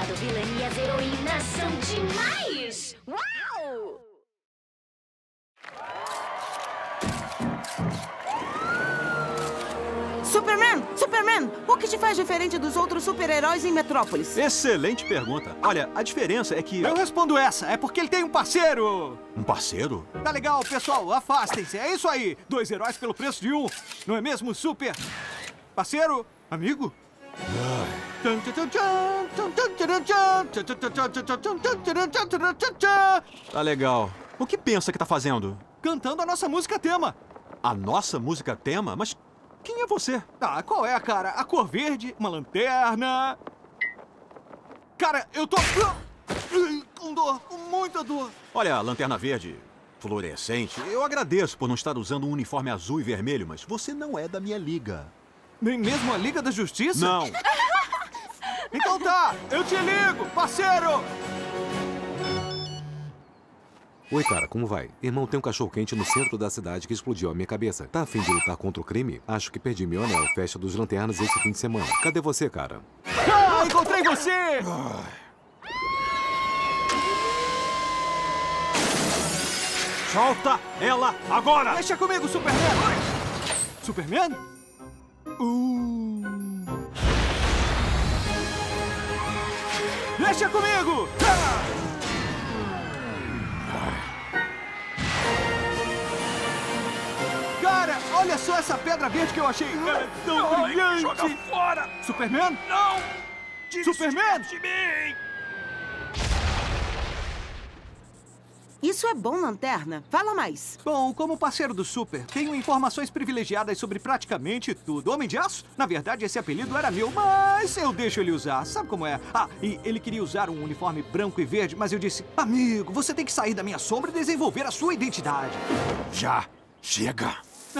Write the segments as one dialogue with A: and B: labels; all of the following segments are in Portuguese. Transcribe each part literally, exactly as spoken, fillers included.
A: Engraçado, vilã e as heroínas são demais! Uau!
B: Superman! Superman! O que te faz diferente dos outros super-heróis em Metrópolis?
C: Excelente pergunta. Olha, a diferença é que...
D: Eu respondo essa. É porque ele tem um parceiro.
C: Um parceiro?
D: Tá legal, pessoal. Afastem-se. É isso aí. Dois heróis pelo preço de um. Não é mesmo, Super? Parceiro? Amigo?
C: Tá legal. O que pensa que tá fazendo?
D: Cantando a nossa música tema.
C: A nossa música tema? Mas quem é você?
D: Ah, qual é, cara? A cor verde, uma lanterna... Cara, eu tô... com dor, com muita dor.
C: Olha, a lanterna verde, fluorescente, eu agradeço por não estar usando um uniforme azul e vermelho, mas você não é da minha liga.
D: Nem mesmo a Liga da Justiça?
C: Não.
D: Então tá, eu te ligo, parceiro!
E: Oi, cara, como vai? Irmão, tem um cachorro-quente no centro da cidade que explodiu a minha cabeça. Tá a fim de lutar contra o crime? Acho que perdi meu anel, festa dos lanternas esse fim de semana. Cadê você, cara?
D: Ah, encontrei você!
C: Solta ela agora!
D: Deixa comigo, Superman! Superman? Uh... Deixa comigo! Ah! Cara, olha só essa pedra verde que eu achei! Ela é tão
F: Ai,
D: brilhante!
F: joga fora!
D: Superman?
F: Não! Tire
D: Superman!
F: isso de mim!
B: Isso é bom, Lanterna. Fala mais.
D: Bom, como parceiro do Super, tenho informações privilegiadas sobre praticamente tudo. Homem de Aço? Na verdade, esse apelido era meu, mas eu deixo ele usar. Sabe como é? Ah, e ele queria usar um uniforme branco e verde, mas eu disse, amigo, você tem que sair da minha sombra e desenvolver a sua identidade.
C: Já chega.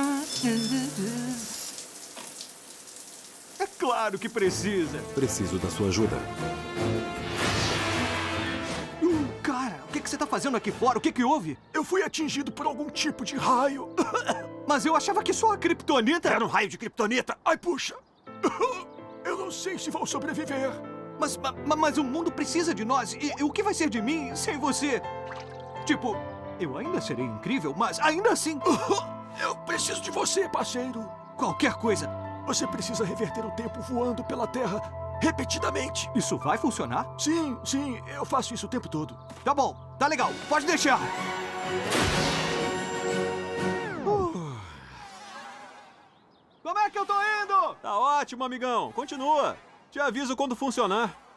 D: É claro que precisa.
E: Preciso da sua ajuda.
D: Cara, o que, que você tá fazendo aqui fora? O que que houve?
F: Eu fui atingido por algum tipo de raio.
D: Mas eu achava que só a Kryptonita...
C: Era um raio de Kryptonita.
F: Ai, puxa. Eu não sei se vou sobreviver.
D: Mas, ma- mas o mundo precisa de nós. E, e o que vai ser de mim sem você? Tipo, eu ainda serei incrível, mas ainda assim...
F: Eu preciso de você, parceiro.
D: Qualquer coisa.
F: Você precisa reverter o tempo voando pela Terra repetidamente.
D: Isso vai funcionar?
F: Sim, sim, eu faço isso o tempo todo.
D: Tá bom, tá legal. Pode deixar. Uh. Como é que eu tô indo?
C: Tá ótimo, amigão. Continua. Te aviso quando funcionar.